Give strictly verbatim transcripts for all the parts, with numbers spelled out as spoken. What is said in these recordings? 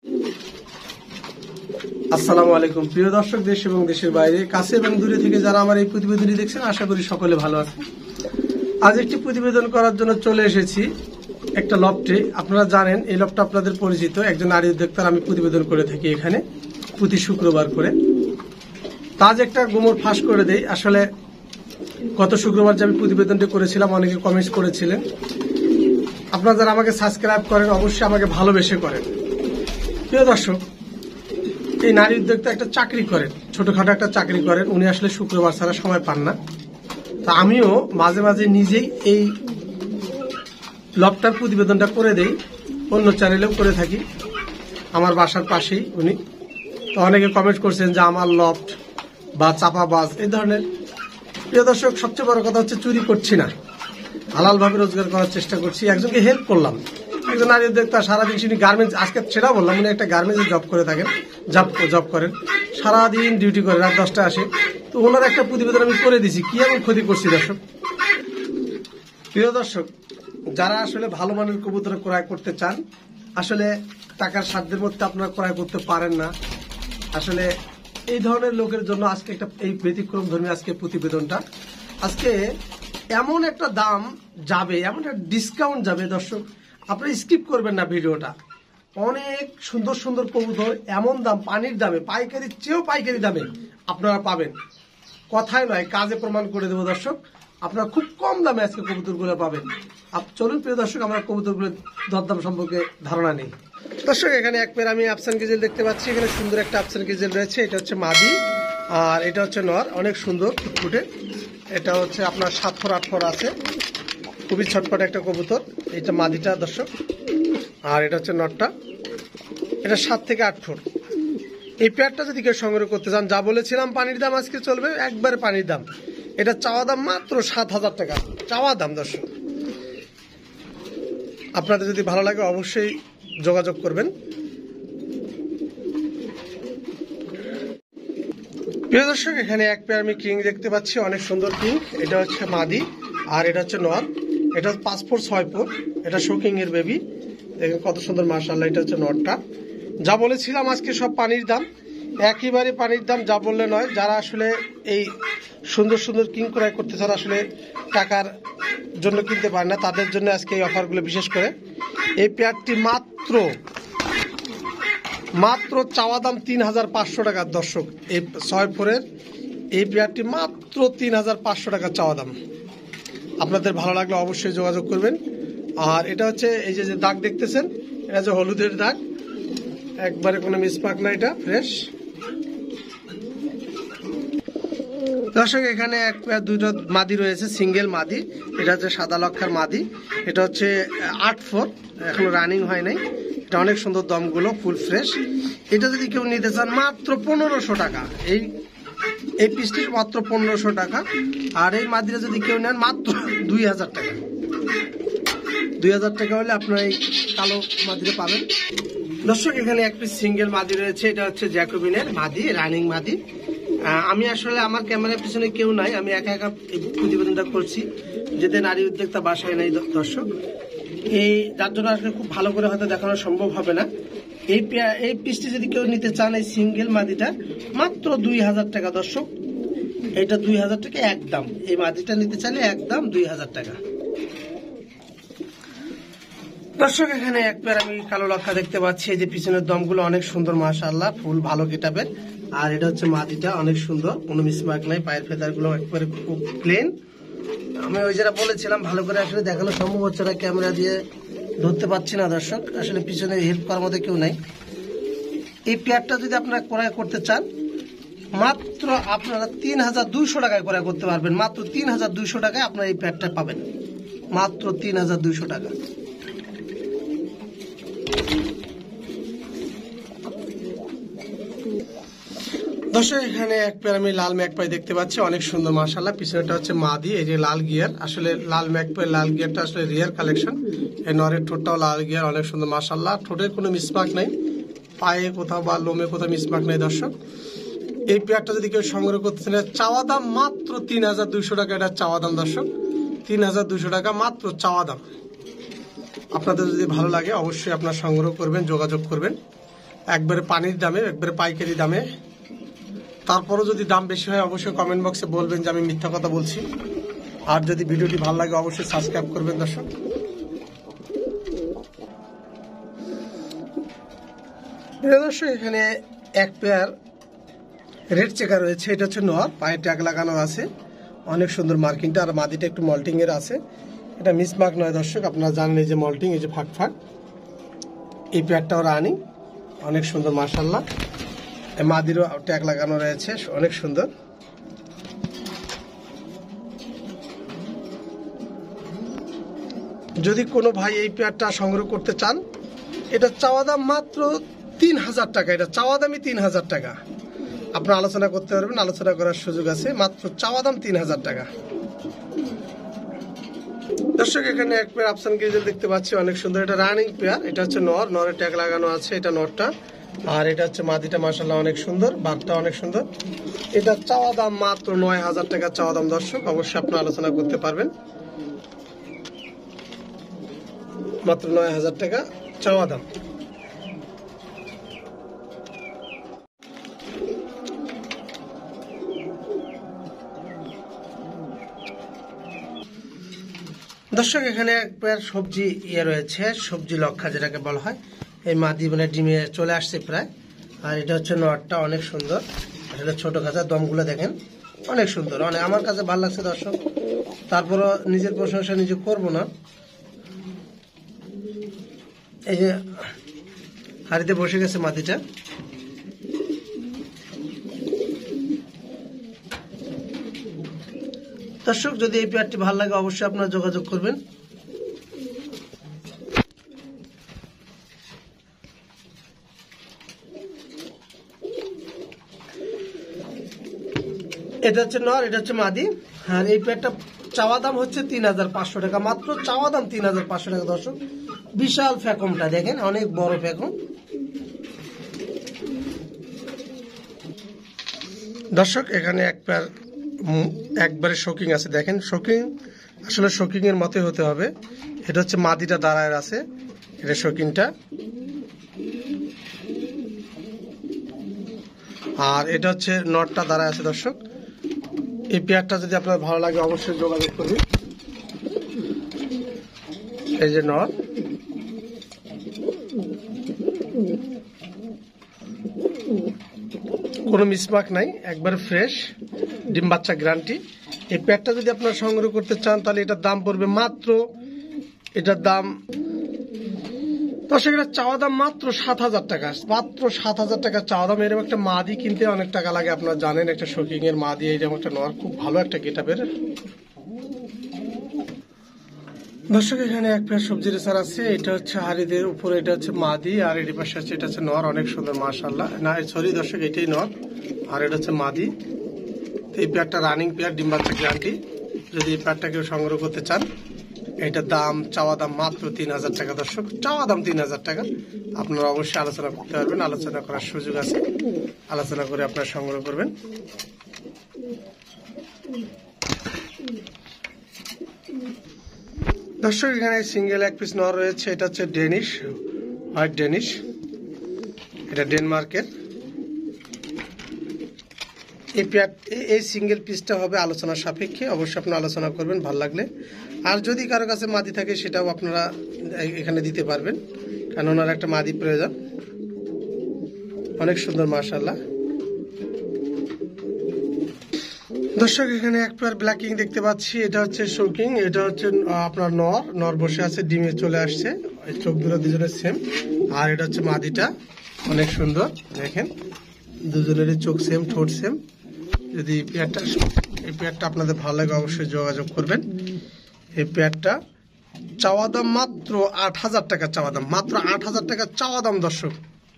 আসসালামু আলাইকুম প্রিয় দর্শক, দেশ এবং দেশের বাইরে, কাছে এবং দূরে থেকে যারা আমার এই প্রতিবেদনটি দেখছেন, আশা করি সকলে ভালো আছেন। আজ একটি প্রতিবেদন করার জন্য চলে এসেছি একটা লফটে। আপনারা জানেন এই লফটটা আপনাদের পরিচিত। একজন নারী উদ্যোক্তার আমি প্রতিবেদন করে থাকি এখানে প্রতি শুক্রবার করে। আজ একটা গোমর ফাঁস করে দেই। আসলে গত শুক্রবার যে আমি প্রতিবেদনটি করেছিলাম, অনেকে কমেন্টস করেছিলেন। আপনারা যারা আমাকে সাবস্ক্রাইব করেন, অবশ্যই আমাকে ভালোবেসে করেন। প্রিয় দর্শক, এই নারী উদ্যোক্তা একটা চাকরি করেন, ছোটখাটো একটা চাকরি করেন। উনি আসলে শুক্রবার ছাড়া সময় পান না। তা আমিও মাঝে মাঝে নিজেই এই লফটার প্রতিবেদনটা করে দেই, অন্য চ্যানেলেও করে থাকি। আমার বাসার পাশেই উনি। তো অনেকে কমেন্ট করছেন যে আমার লফট বা চাপাবাজ এই ধরনের। প্রিয় দর্শক, সবচেয়ে বড় কথা হচ্ছে চুরি করছি না, হালালভাবে রোজগার করার চেষ্টা করছি। একজনকে হেল্প করলাম, একজন নারী উদ্যোক্তা, সারাদিন তিনি গার্মেন্টস, আজকে সেটা বললাম, উনি একটা গার্মেন্টসে জব করে থাকেন, জব জব করেন, সারাদিন ডিউটি করে, রাত দশটায় আসে। তো ওনার একটা প্রতিবেদন আমি করে দিছি, কি এমন ক্ষতি করছি দর্শক। প্রিয় দর্শক, যারা আসলে ভালো মানের কবুতর ক্রয় করতে চান, আসলে টাকার সাধ্যের মধ্যে আপনারা ক্রয় করতে পারেন না, আসলে এই ধরনের লোকের জন্য আজকে একটা এই ব্যতিক্রম ধর্মী আজকে প্রতিবেদনটা। আজকে এমন একটা দাম যাবে, এমন একটা ডিসকাউন্ট যাবে দর্শক, আপনারা স্কিপ করবেন না ভিডিওটা। অনেক সুন্দর সুন্দর কবুতর, এমন দাম, পানির দামে, পাইকারির চেয়েও পাইকারি দামে আপনারা পাবেন। কথায় নয়, কাজে প্রমাণ করে দেবো দর্শক। আপনারা খুব কম দামে আজকে কবুতরগুলো পাবেন। চলুন প্রিয় দর্শক, আমরা কবুতরগুলোর দরদাম সম্পর্কে ধারণা নেই। দর্শক, এখানে এক পেয়ার আমি আফসান গিজেল দেখতে পাচ্ছি। এখানে সুন্দর একটা আফসান গিজেল রয়েছে। এটা হচ্ছে মাদি আর এটা হচ্ছে নর, অনেক সুন্দর ফুটফুটে। এটা হচ্ছে আপনার সাত ফোর আট ফোর আছে, খুবই ছটপট একটা কবুতর। এটা মাদিটা দর্শক, আর এটা হচ্ছে নরটা। এটা সাত থেকে আট ফুট। এই পেয়ারটা যদি কেউ সংগ্রহ করতে চান, যা বলেছিলাম পানির দাম আজকে চলবে, একবারে পানির দাম। এটা চাওয়া দাম মাত্র সাত হাজার টাকা, চাওয়া দাম দর্শক। আপনাদের যদি ভালো লাগে অবশ্যই যোগাযোগ করবেন। প্রিয় দর্শক, এখানে এক পেয়ার আমি কিং দেখতে পাচ্ছি, অনেক সুন্দর কিং। এটা হচ্ছে মাদি আর এটা হচ্ছে নর। এটা পাঁচ ফুট ছয় ফুট, এটা শোকিং এর বেবি। দেখেন কত সুন্দর, মাশাআল্লাহ। এটা হচ্ছে নরটা। যা বলেছিলাম আজকে সব পানির দাম, একেবারে পানির দাম, যা বললে নয়। যারা আসলে এই সুন্দর সুন্দর কিং ক্রয় করতে চান, আসলে টাকার জন্য কিনতে পারেন না, তাদের জন্য আজকে এই অফারগুলো বিশেষ করে। এই পেয়ারটি মাত্র মাত্র চাওয়া দাম তিন হাজার পাঁচশো টাকার দর্শক। এই ছয় ফোরের এই পেয়ারটি মাত্র তিন হাজার পাঁচশো টাকা চাওয়া দাম। আপনাদের ভালো লাগলে অবশ্যই যোগাযোগ করবেন। আর এটা হচ্ছে এই যে যে দাগ দেখতেছেন, এটা যে হলুদের দাগ, একবারে কোনো মিসমার্ক না, এটা ফ্রেশ। দর্শক, এখানে এক পেয়ার দুটো মাদি রয়েছে, সিঙ্গেল মাদি। এটা হচ্ছে সাদা লক্ষার মাদি। এটা হচ্ছে আট ফোর, এখনো রানিং হয় নাই। এটা অনেক সুন্দর, দমগুলো ফুল ফ্রেশ। এটা যদি কেউ নিতে চান মাত্র পনেরোশো টাকা, এই এই পিসটি মাত্র পনেরোশো টাকা। আর এই মাদিরা যদি কেউ নেন মাত্র দুই হাজার টাকা, দুই হাজার টাকা হলে আপনারা এই কালো মাদিরা পাবেন। দর্শক, এখানে এক পিস সিঙ্গেল মাদি রয়েছে। এটা হচ্ছে জ্যাকোবিনের মাদি, রানিং মাদি। আমি আসলে আমার ক্যামেরার পিছনে কেউ নাই, আমি একা একা এই প্রতিবেদনটা করছি, যেতে নারী উদ্যোক্তা বাসায় নাই দর্শক। এই যার জন্য আসলে খুব ভালো করে হয়তো দেখানো সম্ভব হবে না। এই এই পিসটি যদি কেউ নিতে চান, এই সিঙ্গেল মাদিটা মাত্র দুই হাজার টাকা দর্শক। এটা দুই হাজার টাকা একদম। এই মাদিটা নিতে চাইলে একদম দুই হাজার টাকা দর্শক। এখানে এক পেয়ার আমি কালো লক্ষা দেখতে পাচ্ছি। এই যে পিছনের দমগুলো অনেক সুন্দর, মাশাআল্লাহ, ফুল ভালো গেটাবের। আর এটা হচ্ছে মাদিটা, অনেক সুন্দর, কোনো মিসমার্ক নাই, পায়ের ফেদার গুলো একবারে খুব প্লেন। আমি ওই যেটা বলেছিলাম, ভালো করে আসলে দেখানো সম্ভব হচ্ছে না, ক্যামেরা দিয়ে ধরতে পারছি না দর্শক, আসলে পিছনে হেল্প করার মধ্যে কেউ নাই। এই পেয়ারটা যদি আপনারা ক্রয় করতে চান, মাত্র আপনারা তিন হাজার দুইশো টাকায় ক্রয় করতে পারবেন। মাত্র তিন হাজার দুইশো টাকায় আপনারা এই পেয়ারটা পাবেন, মাত্র তিন হাজার দুইশো টাকা। দর্শক, এখানে এক পেয়ার আমি লাল ম্যাকপাই দেখতে পাচ্ছি, অনেক সুন্দর, মাশাআল্লাহ। পিছনেটা হচ্ছে মাদি, এই যে লাল গিয়ার। আসলে লাল ম্যাকপাই, লাল গিয়ারটা আসলে রিয়ার কালেকশন। এই নরের ঠোঁটটাও লাল গিয়ার, অনেক সুন্দর, মাশাআল্লাহ। ঠোঁটের কোনো মিসমার্ক নাই, পায়ে কোথাও বা লোমে কোথাও মিসমার্ক নেই দর্শক। এই পেয়ারটা যদি কেউ সংগ্রহ করতে চান, চাওয়া দাম মাত্র তিন হাজার দুইশো টাকা। এটা চাওয়া দাম দর্শক, তিন হাজার দুইশো টাকা মাত্র চাওয়া দাম। আপনাদের যদি ভালো লাগে অবশ্যই আপনারা সংগ্রহ করবেন, যোগাযোগ করবেন। একবারে পানির দামে, একবারে পাইকারি দামে। তারপরও যদি দাম বেশি হয় অবশ্যই কমেন্ট বক্সে বলবেন যে আমি মিথ্যা কথা বলছি। আর যদি ভিডিওটি ভালো লাগে অবশ্যই সাবস্ক্রাইব করবেন দর্শক। দর্শক এখানে এক পেয়ার রেড চেকার রয়েছে, এটা হচ্ছে নর, পায়ে ট্যাগ লাগানো আছে, অনেক সুন্দর মার্কিংটা। আর মাদিটা একটু মল্টিং এর আছে, এটা মিসমার্ক নয় দর্শক, আপনারা জানেন এই যে মল্টিং, এই যে ফাঁক ফাঁক। এই পেয়ারটাও রানিং, অনেক সুন্দর মাশাআল্লাহ। মাদিরও ট্যাগ লাগানো রয়েছে, অনেক সুন্দর। যদি কোনো ভাই এই পেয়ারটা সংগ্রহ করতে চান, এটা চাওয়া দাম মাত্র তিন হাজার টাকা, এটা চাওয়া দামই তিন হাজার টাকা। আপনারা আলোচনা করতে পারবেন, আলোচনা করার সুযোগ আছে, মাত্র চাওয়া দাম তিন হাজার টাকা। দর্শক এখানে এক পেয়ার আফসান গ্রিজেল দেখতে পাচ্ছি, অনেক সুন্দর, এটা রানিং পেয়ার। এটা হচ্ছে নর, নরের ট্যাগ লাগানো আছে, এটা নরটা। আর এটা হচ্ছে মাদিটা, মাশাআল্লাহ অনেক সুন্দর, বাঘটা অনেক সুন্দর। এটা চাওয়া দাম মাত্র নয় হাজার টাকা চাওয়া দাম দর্শক, অবশ্যই আপনারা আলোচনা করতে পারবেন, মাত্র নয় হাজার টাকা চাওয়া দাম। দর্শক এখানে এক পেয়ার সবজি ইয়ে রয়েছে, সবজি লক্ষা যেটাকে বলা হয়। এই মাদি মানে ডিমে চলে আসছে প্রায়। আর এটা হচ্ছে নটটা, অনেক সুন্দর, এটা ছোট খাঁচা, দমগুলো দেখেন অনেক সুন্দর, অনেক আমার কাছে ভালো লাগছে দর্শক। তারপরও নিজের প্রশংসা নিজে করবো না। এই যে হাড়িতে বসে গেছে মাদিটা। দর্শক যদি এই পেয়ারটি ভালো লাগে অবশ্যই আপনারা যোগাযোগ করবেন। এটা হচ্ছে নর, এটা হচ্ছে মাদি। আর এই পেয়ারটা চাওয়া দাম হচ্ছে তিন হাজার পাঁচশো টাকা, মাত্র চাওয়া দাম তিন হাজার পাঁচশো টাকা দর্শক। বিশাল ফ্যাকমটা দেখেন, অনেক বড় ফ্যাকম দর্শক। এখানে এক পেয়ার একবারে শোকিং আছে, দেখেন শোকিং, আসলে শোকিং এর মতে হতে হবে। এটা হচ্ছে মাদিটা দাঁড়ায় আছে, এটা শোকিংটা। আর এটা হচ্ছে নটটা দাঁড়ায় আছে দর্শক। এই পেয়ারটা যদি আপনার ভালো লাগে অবশ্যই যোগাযোগ করবেন। এই যে নট, কোনো মিসমার্ক নাই, একবারে ফ্রেশ, ডিম বাচ্চা গ্যারান্টি। এই পেয়ারটা যদি আপনারা সংগ্রহ করতে চান তাহলে এটার দাম পড়বে মাত্র, এটার দাম দর্শক এটা চাওয়া দাম মাত্র সাত হাজার টাকা, মাত্র সাত হাজার টাকা চাওয়া দাম। এরকম একটা মাদি কিনতে অনেক টাকা লাগে, আপনারা জানেন, একটা শোকিং এর মাদি, এরকম একটা নর, খুব ভালো একটা গেটআপের। দর্শক এখানে এক পেয়ার সবজি রেসার আছে, এটা হচ্ছে হাড়িদের উপরে, এটা হচ্ছে মাদি। আর এর পাশে আছে, এটা হচ্ছে নর, অনেক সুন্দর মাশাআল্লাহ। না সরি দর্শক, এটাই নর আর এটা হচ্ছে মাদি। এই পেয়ারটা রানিং পেয়ার, ডিম বাচ্চা গ্যারান্টি। যদি এই পেয়ারটা কেউ সংগ্রহ করতে চান, এটার দাম চাওয়া দাম মাত্র তিন হাজার টাকা দর্শক, চাওয়া দাম তিন হাজার টাকা। আপনারা অবশ্যই আলোচনা করতে পারবেন, আলোচনা করার সুযোগ আছে, আলোচনা করে আপনারা সংগ্রহ করবেন। দর্শক এখানে সিঙ্গেল এক পিস নর রয়েছে, এটা হচ্ছে ডেনিশ, হোয়াইট ডেনিশ, এটা ডেনমার্কের। এই পেয়ার, এই সিঙ্গেল পিসটা হবে আলোচনা সাপেক্ষে, অবশ্যই আপনারা আলোচনা করবেন ভালো লাগলে। আর যদি কারো কাছে মাদি থাকে সেটাও আপনারা এখানে দিতে পারবেন, কারণ ওনার একটা মাদি প্রয়োজন। অনেক সুন্দর মাশাআল্লাহ। দর্শক এখানে এক পেয়ার ব্ল্যাকিং দেখতে পাচ্ছি, এটা হচ্ছে শোকিং, এটা হচ্ছে আপনার নর, নর বসে আছে, ডিমে চলে আসছে, চোখ দুটো দুজনের সেম। আর এটা হচ্ছে মাদিটা, অনেক সুন্দর, দেখেন দুজনেরই চোখ সেম, ঠোঁট সেম। যদি এই পেয়ারটা এই পেয়ারটা আপনাদের ভালো লাগে অবশ্যই যোগাযোগ করবেন। এই পেয়ারটা চাওয়া দাম মাত্র আট হাজার টাকা চাওয়া দাম, মাত্র আট হাজার টাকা চাওয়া দাম দর্শক।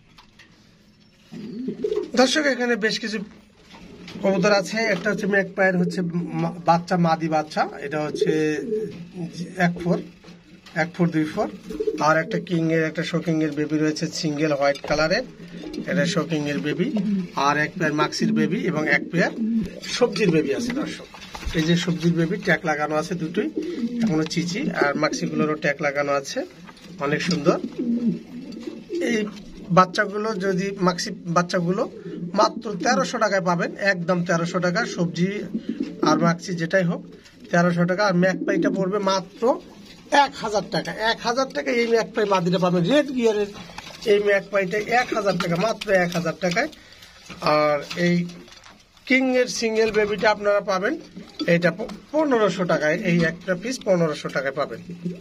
দর্শক এখানে বেশ কিছু কবুতর আছে, একটা হচ্ছে মেক পায়ের হচ্ছে বাচ্চা, মাদি বাচ্চা, এটা হচ্ছে এক ফোর এক ফোর দুই ফোর। আর একটা কিং এর, একটা শোকিং এর বেবি রয়েছে, সিঙ্গেল হোয়াইট কালারের, এটা শোকিং এর বেবি। আর এক পেয়ার মাক্সির বেবি এবং এক পেয়ার সবজির বেবি আছে দর্শক। এই যে সবজির বেবি ট্যাগ লাগানো আছে দুটোই, এখনো চিচি, আর মাক্সিগুলোরও ট্যাগ লাগানো আছে, অনেক সুন্দর। এই বাচ্চাগুলো যদি মাক্সি বাচ্চাগুলো মাত্র তেরোশো টাকায় পাবেন, একদম তেরোশো টাকা। সবজি আর মাক্সি যেটাই হোক তেরোশো টাকা। আর ম্যাকপাইটা পড়বে মাত্র এক হাজার টাকা। এক হাজার টাকা এই ম্যাকপাই মাদিটা পাবেন, রেড গিয়ারের এই ম্যাকপাইটা এক হাজার টাকা, মাত্র এক হাজার টাকায়। আর এই কিং এর সিঙ্গেল বেবিটা আপনারা পাবেন এটা পনেরোশো টাকায়, এই একটা পিস পনেরোশো টাকায় পাবেন।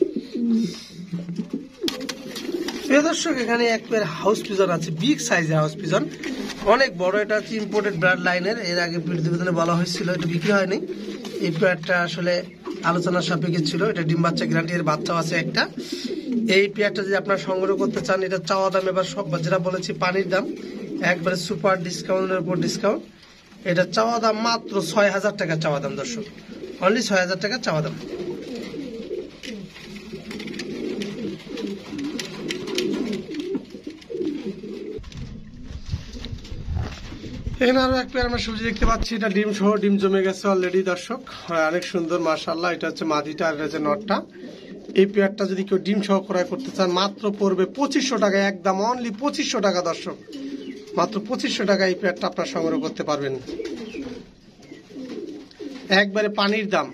প্রিয় দর্শক, এখানে এক পেয়ার হাউস পিজন আছে, বিগ সাইজের হাউস পিজন, অনেক বড়। এটা হচ্ছে ইম্পোর্টেড ব্রাড লাইনের, এর আগে প্রতিবেদনে বলা হয়েছিল, এটা বিক্রি হয়নি। এই পেয়ারটা আসলে আলোচনার সাপেক্ষে ছিল। এটা ডিম বাচ্চা গ্যারান্টি, এর বাচ্চাও আছে একটা। এই পেয়ারটা যদি আপনারা সংগ্রহ করতে চান, এটা চাওয়া দাম এবার সব যেটা বলেছি পানির দাম, একবারে সুপার ডিসকাউন্টের উপর ডিসকাউন্ট। এটা চাওয়া দাম মাত্র ছয় হাজার টাকা চাওয়া দাম দর্শক, অনলি ছয় হাজার টাকা চাওয়া দাম। এখানে আরো এক পেয়ার আমরা সবজি দেখতে পাচ্ছি, এটা ডিম সহ, ডিম জমে গেছে অলরেডি দর্শক, অনেক সুন্দর মাশাআল্লাহ। এটা হচ্ছে মাদিটা আর এটা হচ্ছে নটটা। এই পেয়ারটা যদি কেউ ডিম সহ ক্রয় করতে চান মাত্র পড়বে পঁচিশশো টাকা, একদম অনলি পঁচিশশো টাকা দর্শক, মাত্র পঁচিশশো টাকা এই পেয়ারটা আপনার সংগ্রহ করতে পারবেন, একবারে পানির দাম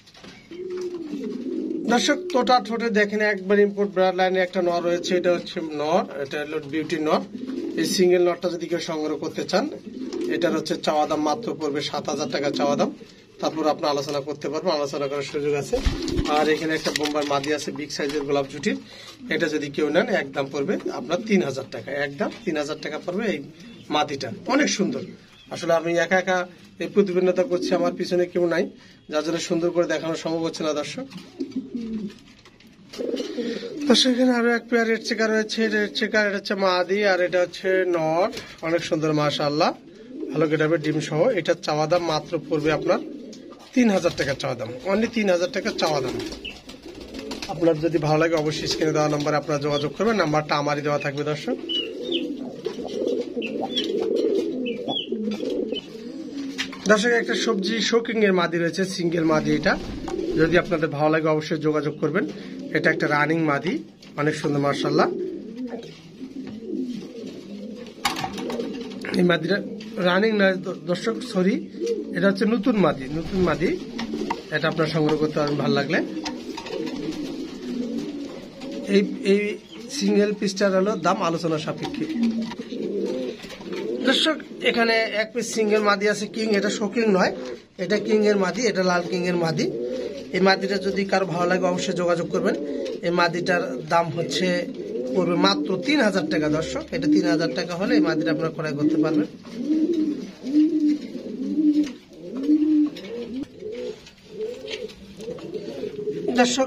দর্শক। তোটা ঠোঁটে দেখেন একবার ইম্পোর্ট ব্রাড লাইনে একটা নর রয়েছে, এটা হচ্ছে নর, এটা হলো বিউটি নর। এই সিঙ্গেল নরটা যদি কেউ সংগ্রহ করতে চান, এটার হচ্ছে চাওয়া দাম মাত্র পড়বে সাত হাজার টাকা চাওয়া দাম। তারপর আপনার আলোচনা করতে পারবেন, আলোচনা করার সুযোগ আছে। আর এখানে একটা বোম্বার মাদি আছে বিগ সাইজের গোলাপ জুটির, এটা যদি কেউ নেন একদম পড়বে আপনার তিন হাজার টাকা, একদম তিন হাজার টাকা পড়বে এই মাদিটা, অনেক সুন্দর। আসলে আমি একা একা এই প্রতিবেদনটা করছি, আমার পিছনে কেউ নাই, যার জন্য সুন্দর করে দেখানো সম্ভব হচ্ছে না দর্শক। দর্শক এখানে আরো এক পেয়ার রেড চেকার রয়েছে, রেড চেকার, এটা হচ্ছে মাদি আর এটা হচ্ছে নর, অনেক সুন্দর মাশাআল্লাহ, ভালো গেটাবে ডিম সহ। এটার চাওয়া দাম মাত্র পড়বে আপনার তিন হাজার টাকা চাওয়া দাম, অনলি তিন হাজার টাকা চাওয়া দাম। আপনার যদি ভালো লাগে অবশ্যই স্ক্রিনে দেওয়া নাম্বারে আপনারা যোগাযোগ করবেন, নাম্বারটা আমারই দেওয়া থাকবে দর্শক। দর্শক একটা সবজি শোকিং এর মাদি রয়েছে, সিঙ্গেল মাদি, এটা যদি আপনাদের ভালো লাগে অবশ্যই যোগাযোগ করবেন। এটা একটা রানিং মাদি, অনেক সুন্দর মাশাআল্লাহ। এই মাদিটা রানিং না দর্শক, সরি, এটা হচ্ছে নতুন মাদি, নতুন মাদি, এটা আপনার সংগ্রহ করতে পারবেন ভালো লাগলে। এই এই সিঙ্গেল পিসটার হলো দাম আলোচনা সাপেক্ষে দর্শক। এখানে এক পিস সিঙ্গেল মাদি আছে কিং, এটা শোকিং নয়, এটা কিং এর মাদি, এটা লাল কিং এর মাদি। এই মাদিটা যদি কারো ভালো লাগে অবশ্যই যোগাযোগ করবেন। এই মাদিটার দাম হচ্ছে পড়বে মাত্র তিন হাজার টাকা দর্শক, এটা তিন হাজার টাকা হলে এই মাদিটা আপনারা ক্রয় করতে পারবেন। দর্শক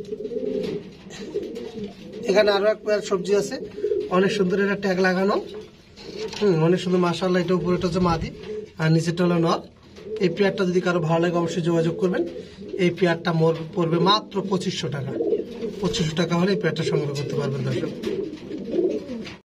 এখানে আরো এক পেয়ার সবজি আছে, অনেক সুন্দর, এটা ট্যাগ লাগানো, হম অনেক সুন্দর মাশাআল্লাহ। এটা উপরেটা হচ্ছে মাদি আর নিচেটা হলো নর। এই পেয়ারটা যদি কারো ভালো লাগে অবশ্যই যোগাযোগ করবেন। এই পেয়ারটা মোর পড়বে মাত্র পঁচিশশো টাকা, পঁচিশশো টাকা হলে এই পেয়ারটা সংগ্রহ করতে পারবেন দর্শক।